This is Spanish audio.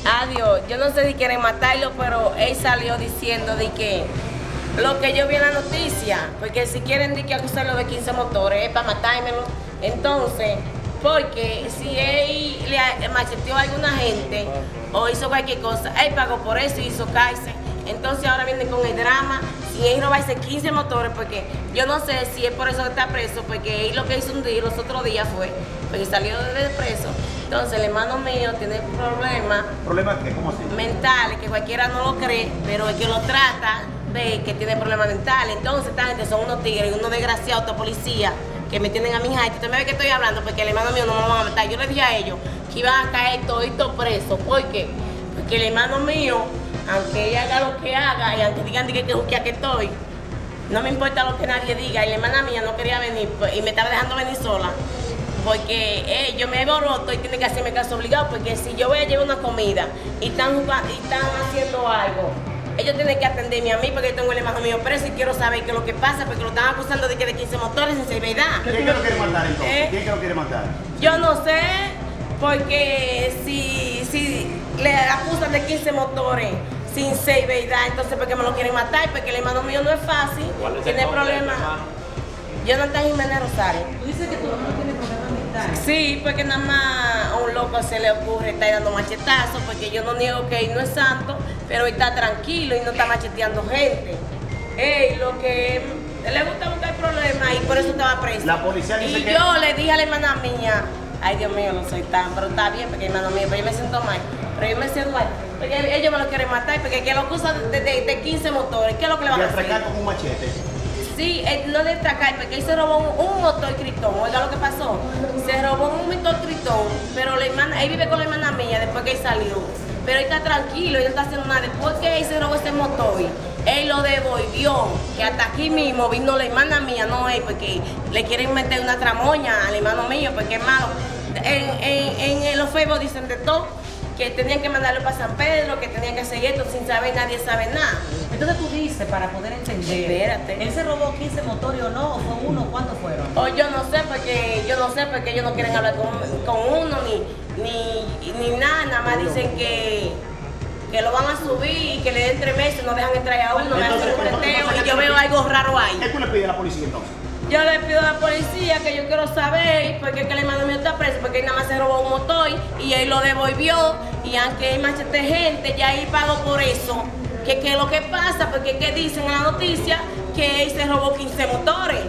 Adiós, yo no sé si quieren matarlo, pero él salió diciendo de que lo que yo vi en la noticia, porque si quieren de que acusarlo de 15 motores es para matármelo. Entonces, porque si él le macheteó a alguna gente o hizo cualquier cosa, él pagó por eso y hizo cárcel. Entonces ahora viene con el drama, si él robarse 15 motores, porque yo no sé si es por eso que está preso, porque él lo que hizo un día, los otros días fue, porque salió de preso. Entonces el hermano mío tiene problemas. ¿Problemas qué? ¿Cómo así? Mentales, que cualquiera no lo cree, pero el que lo trata ve que tiene problemas mentales. Entonces esta gente son unos tigres, unos desgraciados, estos policías, que me tienen a mi hija. Usted me ve que estoy hablando porque el hermano mío no me lo van a matar. Yo le dije a ellos que iban a caer toditos presos. ¿Por qué? Porque el hermano mío, aunque ella haga lo que haga y aunque digan que aquí estoy, no me importa lo que nadie diga. Y la hermana mía no quería venir y me estaba dejando venir sola. Porque yo me alboroto y tiene que hacerme caso obligado, porque si yo voy a llevar una comida y están haciendo algo, ellos tienen que atenderme a mí porque yo tengo el hermano mío preso y quiero saber qué es lo que pasa, porque lo están acusando de que de 15 motores sin severidad. ¿Quién que lo quiere matar entonces? ¿Quién que lo quiere matar? Yo no sé, porque si le acusan de 15 motores sin severidad, entonces ¿por qué me lo quieren matar? Porque el hermano mío no es fácil, tiene problemas. Jonathan Jiménez Rosario. ¿Tú dices que tu hermano tiene problemas mentales? Sí, porque nada más a un loco se le ocurre estar dando machetazos, porque yo no niego que él no es santo, pero él está tranquilo y no está macheteando gente. Lo que él le gusta buscar problemas y por eso estaba preso. La policía dice y que... yo le dije a la hermana mía, ay Dios mío, no soy tan, pero está bien, porque hermano mío, pero yo me siento mal. Pero yo me siento mal, porque ellos me lo quieren matar, porque que lo acusan de 15 motores, ¿qué es lo que le van a hacer? Y atracar con un machete. Sí, no de atracar, porque él se robó un motor Tritón. Oiga lo que pasó. Se robó un motor Tritón, pero la hermana, él vive con la hermana mía después que él salió. Pero él está tranquilo, él no está haciendo nada. Después que él se robó ese motor, él lo devolvió. Que hasta aquí mismo vino la hermana mía, no él, porque le quieren meter una tramoña al hermano mío, porque es malo. En los Facebook dicen de todo, que tenían que mandarlo para San Pedro, que tenían que hacer esto sin saber, nadie sabe nada. Entonces tú dices, para poder entender, Espérate. ¿él se robó 15 motores o no? ¿O fue uno? ¿Cuántos fueron? O yo no sé, porque ellos no quieren hablar con uno ni nada más dicen que lo van a subir y que le den 3 meses, no dejan entrar a uno, me hacen un teteo y yo veo algo raro ahí. ¿Qué tú le pides a la policía entonces? Yo le pido a la policía que yo quiero saber porque que el hermano mío está preso, porque él nada más se robó un motor y él lo devolvió, y aunque él machete gente, ya él pagó por eso. Que lo que pasa, porque que dicen en la noticia que él se robó 15 motores.